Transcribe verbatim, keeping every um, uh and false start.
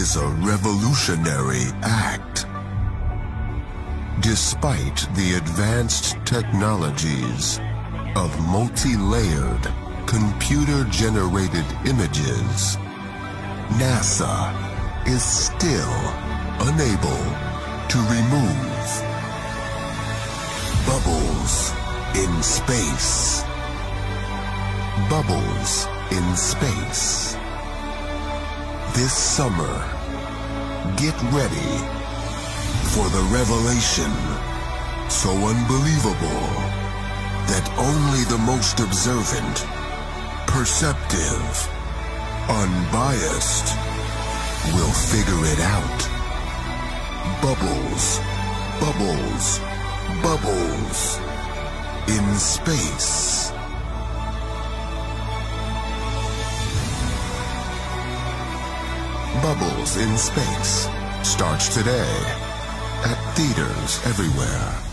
is a revolutionary act. Despite the advanced technologies of multi-layered, computer-generated images, NASA is still unable to remove bubbles in space. Bubbles in space. This summer, get ready for the revelation so unbelievable that only the most observant, perceptive, unbiased will figure it out. Bubbles, bubbles, bubbles in space. Bubbles in Space starts today at theaters everywhere.